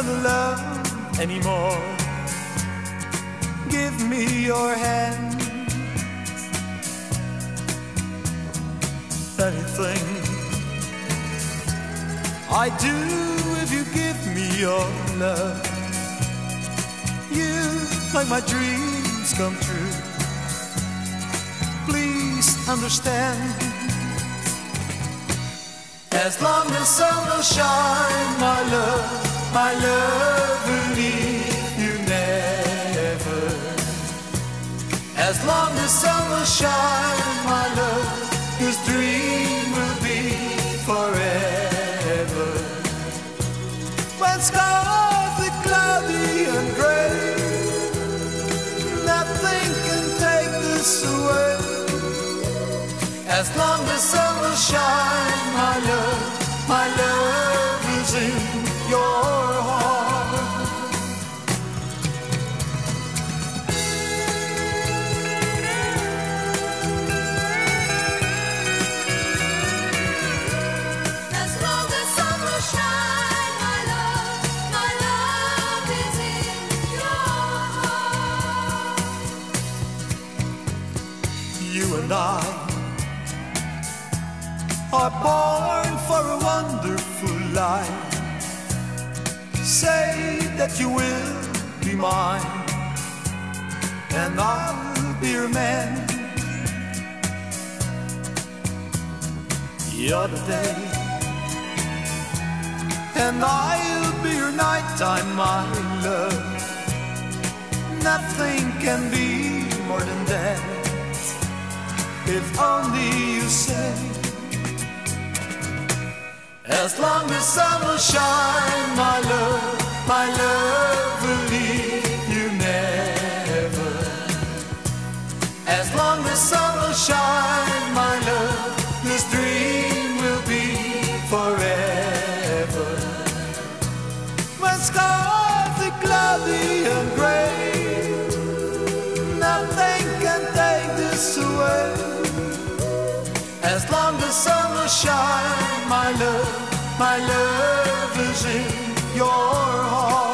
another love anymore. Give me your hand. Anything I do if you give me your love. You make my dreams come true. Please understand. As long as sun will shine, my love will leave you never. As long as sun will shine, my love, this dream will be forever. When skies are cloudy and gray, nothing can take this away. As long as sun will shine, my love is in your heart. As long as sun will shine, my love is in your heart. You and I are born for a wonderful life. Say that you will be mine, and I'll be your man. You're the day, and I'll be your nighttime, my love. Nothing can be more than that, if only you say. As long as sun will shine, my love will leave you never. As long as sun will shine, my love, this dream will be forever. When skies are cloudy and gray, nothing can take this away. As long as sun will shine, my love is in your heart.